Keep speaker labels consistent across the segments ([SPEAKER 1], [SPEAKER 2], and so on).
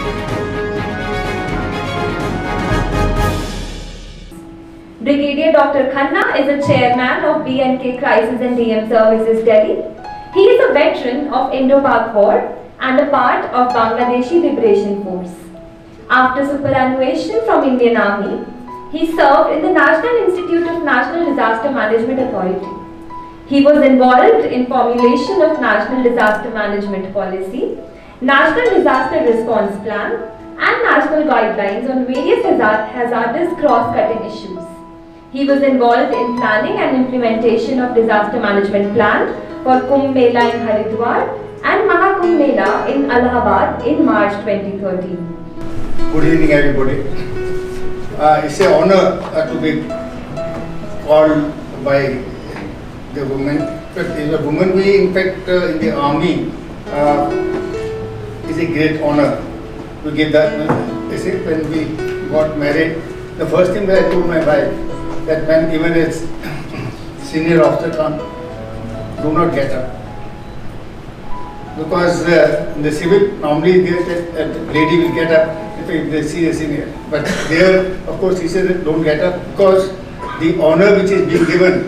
[SPEAKER 1] Brigadier Dr. Khanna is the chairman of BNK Crisis and DM Services Delhi. He is a veteran of Indo-Pak War and a part of Bangladeshi Liberation Force. After superannuation from Indian Army, he served in the National Institute of National Disaster Management Authority. He was involved in formulation of National Disaster Management Policy, National Disaster Response Plan and National Guidelines on various hazardous cross-cutting issues. He was involved in planning and implementation of disaster management plan for Kumbh Mela in Haridwar and Mahakumbh Mela in Allahabad in March 2013.
[SPEAKER 2] Good evening, everybody. It's an honor to be called by the woman. The woman we in the army is a great honor to give that. When we got married, the first thing that I told my wife, that when even a senior officer comes, do not get up. Because in the civil, normally the lady will get up if they see a senior. But there, of course, he said don't get up because the honor which is being given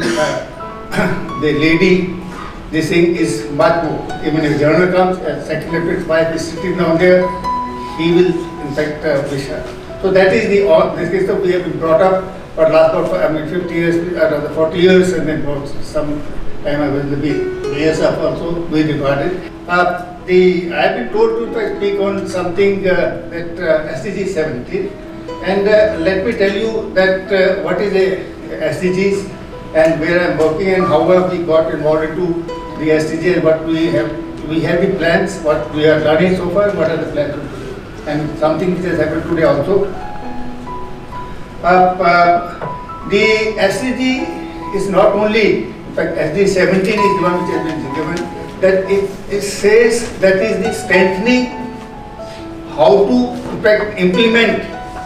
[SPEAKER 2] to the lady, this thing is much more. Even if journal comes, second lieutenant's wife is sitting down there, he will in fact wish her. So that is this case that we have been brought up. But last 50 years, rather 40 years, and then for some time I was in the BSF also, we regarded. I have been told to speak on something that SDG 17, and let me tell you that what is the SDGs and where I am working and how have we got involved into the SDG and what we have the plans, what we are learning so far, what are the plans to do, and something which has happened today also. The SDG is not only, in fact, SDG 17 is the one which has been given, that it says that is the strengthening how to, in fact, implement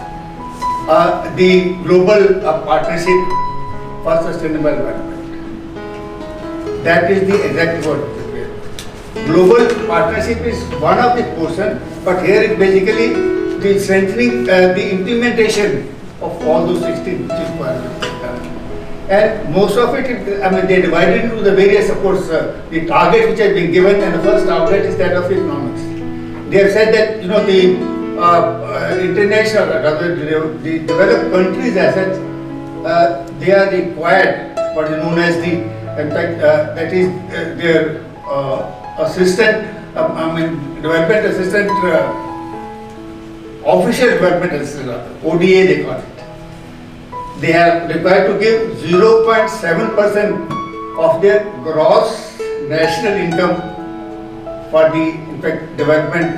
[SPEAKER 2] the global partnership for sustainable development. That is the exact word. Global partnership is one of the portion, but here it basically the strengthening the implementation of all those 16 requirements. And most of it, they divided into the various, of course, the target which has been given, and the first target is that of economics. They have said that, the international, rather the developed countries as such, they are required what is known as the, in fact, that is their assistant, development assistant, official development assistant, ODA they call it. They are required to give 0.7% of their gross national income for the, in fact, development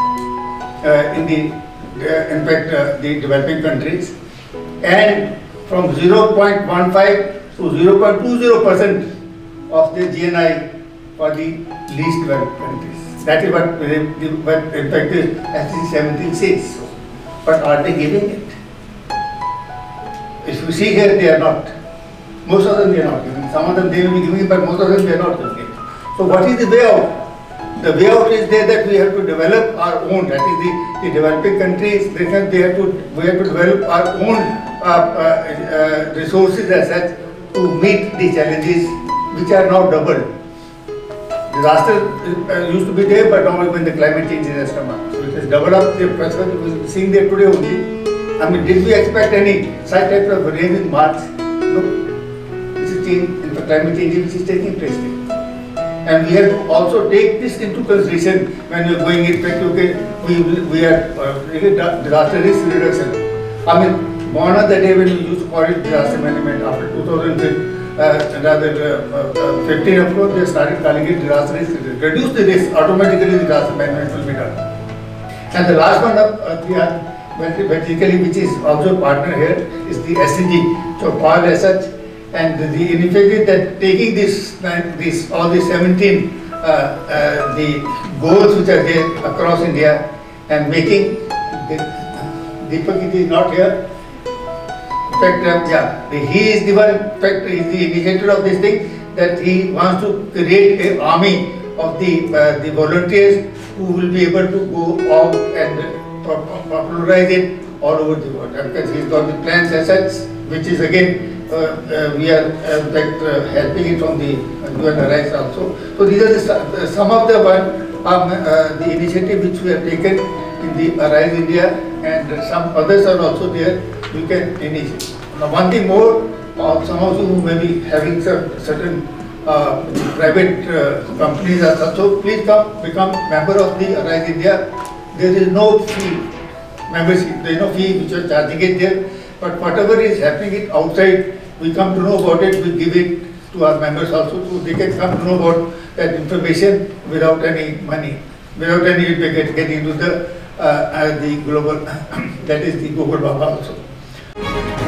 [SPEAKER 2] the developing countries, and from 0.15 to 0.20% of their GNI for the least developed countries. That is what in fact SDG 17 says. But are they giving it? If you see here, they are not. Most of them they are not giving. Some of them they will be giving, but most of them they are not giving. So what is the way out? The way out is there that we have to develop our own. That is the developing countries. We have to develop our own resources as such to meet the challenges which are now doubled. Disaster used to be there, but now when the climate change has come up, so it has doubled up. The person was seeing there today only. Did we expect any such type of rain in March? No. This is change, in the climate change which is taking place there. And we have to also take this into consideration when we are going in fact, okay, we are disaster risk reduction. Gone are the day when we used to call it disaster management. After 2015, of course, they started calling it disaster risk. Reduce the risk, automatically disaster management will be done. And the last one vertically, which is also partner here, is the SDG. So PAL as such, and the initiative that taking all the 17 the goals which are there across India and making Deepak is not here. In fact, he is the one. In fact, he is the initiator of this thing, that he wants to create an army of the volunteers who will be able to go out and popularize it all over the world. Because he's got the plans as such, which is again we are helping it from the UN Arise also. So these are some of the initiative which we have taken in the Arise India, and some others are also there. We can initiate. Now, one thing more, some of you who may be having some certain private companies are also, please come become member of the Arise India. There is no fee membership. There is no fee which are charging it there. But whatever is happening outside, we come to know about it. We give it to our members also, so they can come to know about that information without any money, without any getting into the global, that is the global Baba also.